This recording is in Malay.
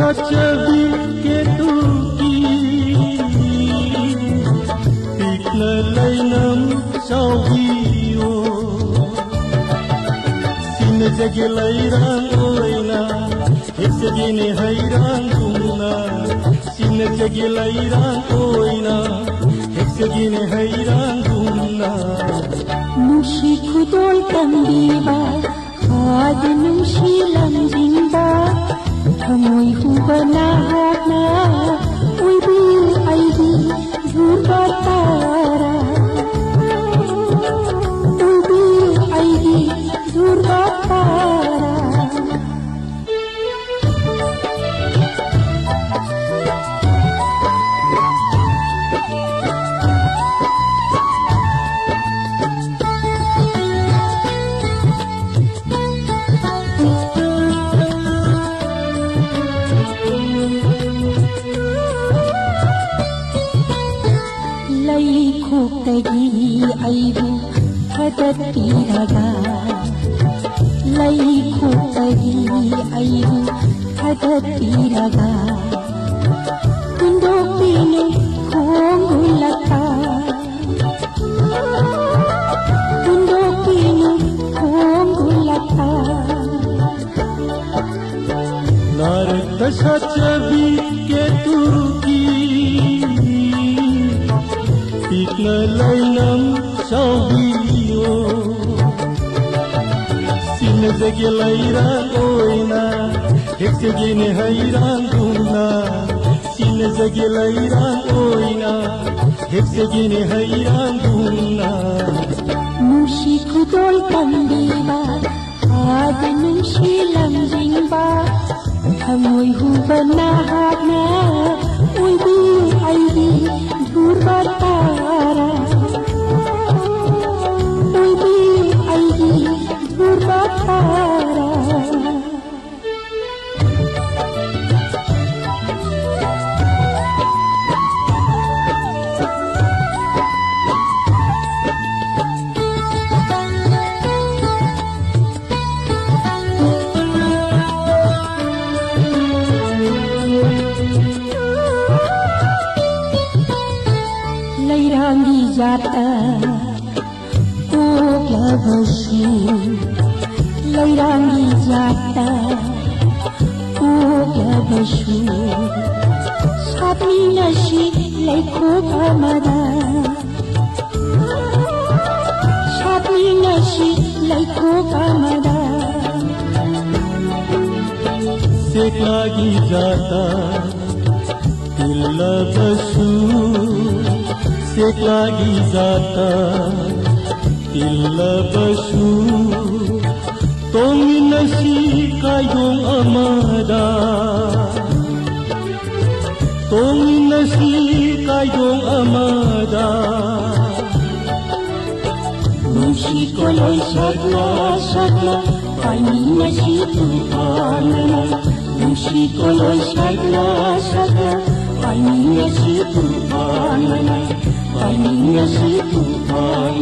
छवि के तुकी पिक्न लैनम साउगियो सिन जगे लैरां ओइना हेक्सगिने हैरां गुमना सिन जगे लैरां ओइना हेक्सगिने हैरां गुमना Nushi kudol tambiba ad nushi lamjingba Thamoy hubana hakna Uibi aidi dhurba tara Uibi aidi dhurba tara Aibu hadatiraga lai khutagi aibu hadatiraga kundopine khongulata narta sachavi ke turki pikna lainam saubio sin zage lairang oina heksegine hairang guna sin zage lairang oina heksegine hairang guna nushi kudol kandiba ad nushi lamjingba thamoy hubana hakna uibi aidi dhurba tara uibi aidi dhurba tara Lairangi jata o glavashu Lairangi jata o glavashu Sapni nashi laiko pamada Sapni nashi laiko pamada seklagi jata tilabashu seklagi zata tilabashu tongi nasi kayong amada tongi nasi kayong amada nushi koloy sagla sagla pani nasi tupana nushi koloy sagla sagla pani nasi tupana pani nasi tupana